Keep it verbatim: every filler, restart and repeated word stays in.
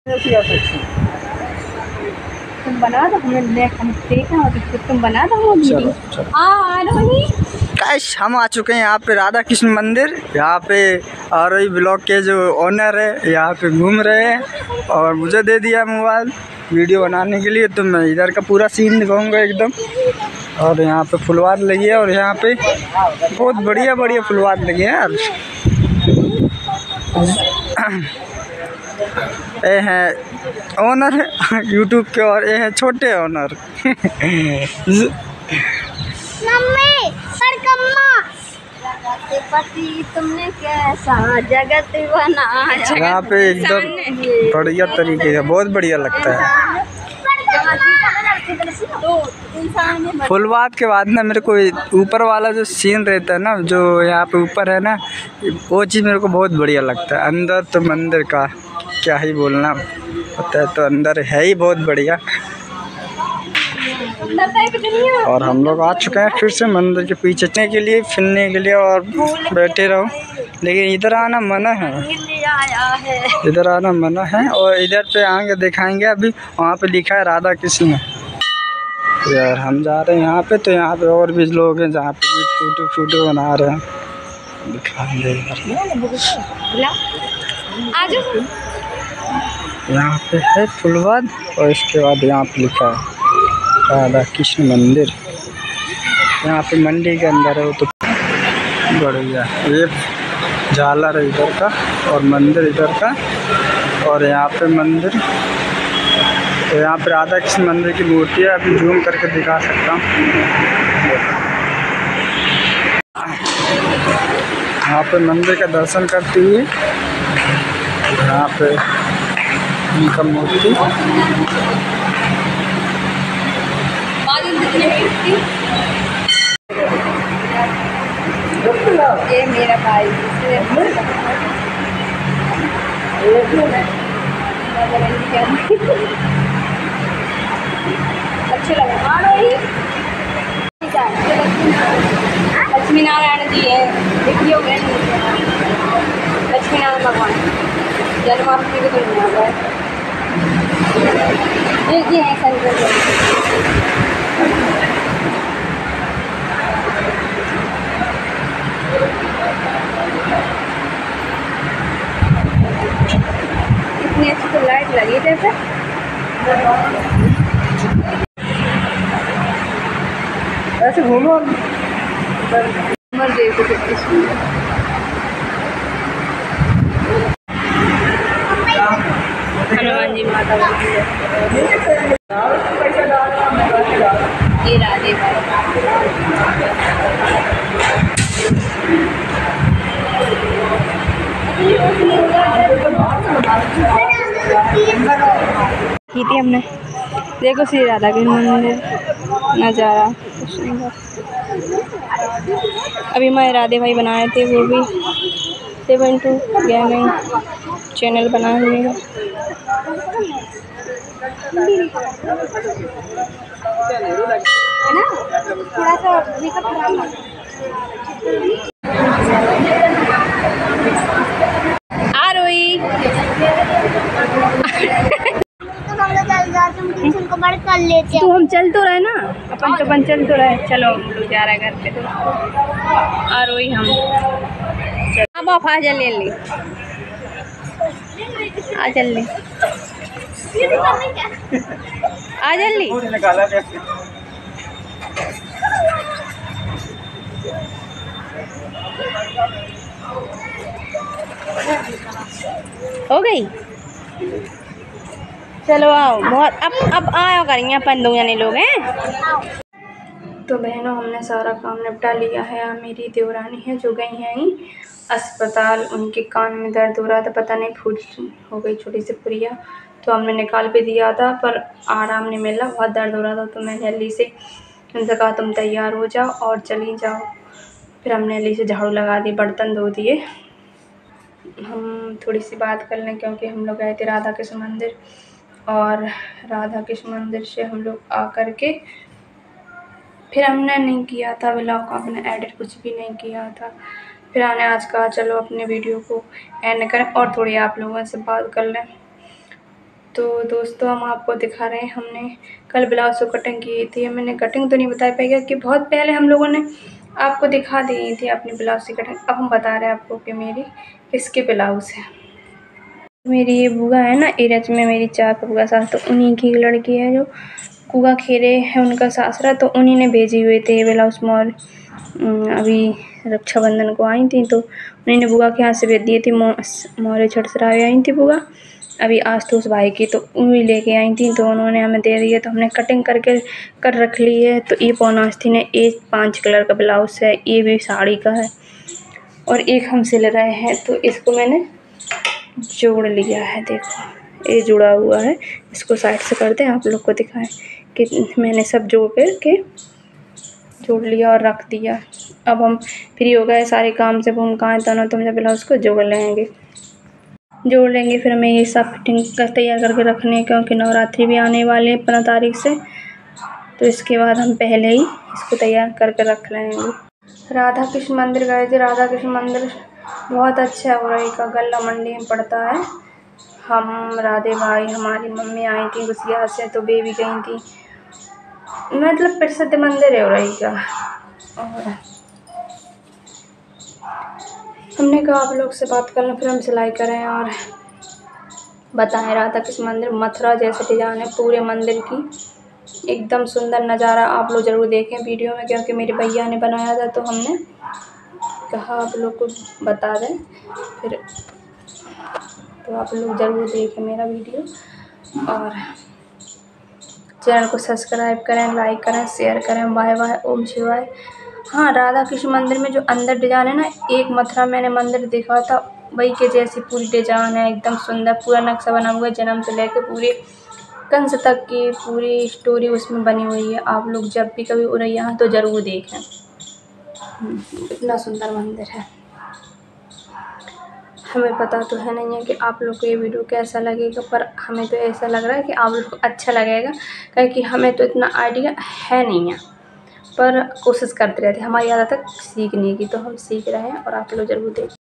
तुम बना दो, हमने देखा और तुम बना दो। गाइस हम आ चुके हैं यहाँ पे राधा कृष्ण मंदिर। यहाँ पे आरोही ब्लॉग के जो ओनर है यहाँ पे घूम रहे हैं और मुझे दे दिया मोबाइल वीडियो बनाने के लिए। तो मैं इधर का पूरा सीन दिखाऊंगा एकदम। और यहाँ पे फुलवार लगी है और यहाँ पे बहुत बढ़िया बढ़िया फुलवार लगी है यार। ये हैं ओनर यूट्यूब के और ये हैं छोटे ओनर। मम्मी पति तुमने कैसा जगत बनाया। यहाँ पे एकदम बढ़िया तरीके का बहुत बढ़िया लगता है। फुलवाद के बाद ना मेरे को ऊपर वाला जो सीन रहता है ना, जो यहाँ पे ऊपर है ना, वो चीज़ मेरे को बहुत बढ़िया लगता है। अंदर तो मंदिर का क्या ही बोलना होता है, तो अंदर है ही बहुत बढ़िया। और हम लोग आ चुके हैं फिर से मंदिर के पीछे चलने के लिए, फिरने के लिए और बैठे रहो। लेकिन इधर आना मना है, इधर आना मना है। और इधर पे आगे दिखाएंगे, अभी वहाँ पे लिखा है राधा कृष्ण। यार हम जा रहे हैं यहाँ पे, तो यहाँ पे और भी लोग हैं जहाँ पे भी फोटो फोटो बना रहे हैं, दिखाएंगे यहाँ पे है फुलवाद। और इसके बाद यहाँ पे लिखा है राधा कृष्ण मंदिर। यहाँ पे मंडी के अंदर है वो तो बढ़िया। ये झालर है इधर का और मंदिर इधर का। और यहाँ पे मंदिर, तो यहाँ पे राधा कृष्ण मंदिर की मूर्ति है। अभी जूम करके दिखा सकता हूँ। यहाँ पे मंदिर का दर्शन करते हुए यहाँ पे उनका मूर्ति। ये मेरा भाई अच्छे लगे। लक्ष्मी नारायण जी है, देखिए लक्ष्मी नारायण भगवान जन्माष्टमी के दिन में आता है। ये है शंकर इतनी अच्छी तो लाइट लगी जैसे। ऐसे घूमो देखो कितनी सुंदर। हनुमान जी माता ये राधे भाई। की थी हमने, देखो श्री राधा के मंदिर नज़ारा सुंदर। अभी मैं राधे भाई बनाए थे, वो भी सेवन टू गेमिंग चैनल बनाए हुए हैं। थोड़ा सा आ रोई कर लेते। तो हम चल तो रहे ना, अपन तो अपन चल तो रहे। चलो हम लोग जा रहे घर पे। तो आ रोई हम अब आप आ ले ली, आ चल ली, आ जल्दी। हो गई, चलो आओ। बहुत अब अब आया करेंगे अपन दो जने लोग हैं। तो बहनों हमने सारा काम निपटा लिया है। मेरी देवरानी है जो गई हैं अस्पताल, उनके कान में दर्द हो रहा था, पता नहीं फूट हो गई छोटी सी पुरिया। तो हमने निकाल भी दिया था पर आराम नहीं मिला, बहुत दर्द हो रहा था। तो मैं जल्दी से उनसे कहा तुम तैयार हो जाओ और चली जाओ। फिर हमने जल्दी से झाड़ू लगा दी, बर्तन धो दिए। हम थोड़ी सी बात कर लें क्योंकि हम लोग गए थे राधा कृष्ण मंदिर और राधा कृष्ण मंदिर से हम लोग आ कर के फिर हमने नहीं किया था व्लॉग, अपने एडिट कुछ भी नहीं किया था। फिर हमने आज कहा चलो अपने वीडियो को एंड करें और थोड़ी आप लोगों से बात कर लें। तो दोस्तों हम आपको दिखा रहे हैं, हमने कल ब्लाउज को कटिंग की थी। मैंने कटिंग तो नहीं बता पाई क्योंकि बहुत पहले हम लोगों ने आपको दिखा दी थी अपनी ब्लाउज की कटिंग। अब हम बता रहे हैं आपको कि मेरी किसके ब्लाउज है। मेरी ये बुआ है ना इरज में, मेरी चार बुआ सास, तो उन्हीं की लड़की है जो कुआ खेरे है उनका सासरा, तो उन्हीं ने भेजे हुए थे ब्लाउज मोर। अभी रक्षाबंधन को आई थी तो उन्हीं ने बुआ के यहाँ से भेज दिए थी। मोरे छठसरावे आई थी बुआ अभी आज तो उस भाई की, तो उन्हीं लेके आई थी तो उन्होंने हमें दे दिए, तो हमने कटिंग करके कर रख ली है। तो ये पौनास्ती ने एक पाँच कलर का ब्लाउज है, ये भी साड़ी का है और एक हम सिल रहे हैं। तो इसको मैंने जोड़ लिया है, देखो ये जुड़ा हुआ है। इसको साइड से कर दें, आप लोग को दिखाएं कि मैंने सब जोड़ करके जोड़ लिया और रख दिया। अब हम फ्री हो गए सारे काम से, हम कहाँ दोनों तो मुझे ब्लाउज़ को जोड़ लेंगे जोड़ लेंगे फिर हमें ये सब फिटिंग कर तैयार करके रखने, क्योंकि नवरात्रि भी आने वाले हैं पंद्रह तारीख से। तो इसके बाद हम पहले ही इसको तैयार करके रख लेंगे। राधा कृष्ण मंदिर गए थे। राधा कृष्ण मंदिर बहुत अच्छा है, उरई का गल्ला मंडी में पड़ता है। हम राधे भाई हमारी मम्मी आई थी गुसिया से, तो वे भी गई थी। मतलब प्रसिद्ध मंदिर है उरई का। और हमने कहा आप लोग से बात कर लें, फिर हम सिलाई करें और बताएं। राधा कृष्ण मंदिर मथुरा जैसे डिजाइन है पूरे मंदिर की, एकदम सुंदर नज़ारा। आप लोग ज़रूर देखें वीडियो में, क्योंकि मेरे भैया ने बनाया था तो हमने कहा आप लोग को बता दें फिर। तो आप लोग ज़रूर देखें मेरा वीडियो और चैनल को सब्सक्राइब करें, लाइक करें, शेयर करें। बाय बाय, ओम शिवाय। हाँ, राधा कृष्ण मंदिर में जो अंदर डिजाइन है ना, एक मथुरा मैंने मंदिर देखा था वही के जैसी पूरी डिजाइन है, एकदम सुंदर पूरा नक्शा बना हुआ है। जन्म से लेकर पूरे कंस तक की पूरी स्टोरी उसमें बनी हुई है। आप लोग जब भी कभी उरैया हैं तो ज़रूर देखें, इतना सुंदर मंदिर है। हमें पता तो है नहीं है कि आप लोग को ये वीडियो कैसा लगेगा, पर हमें तो ऐसा लग रहा है कि आप लोग को अच्छा लगेगा, क्योंकि हमें तो इतना आइडिया है नहीं है, पर कोशिश करते रहते हैं हमारी आदत तक सीखने की। तो हम सीख रहे हैं और आप लोग ज़रूर देखें।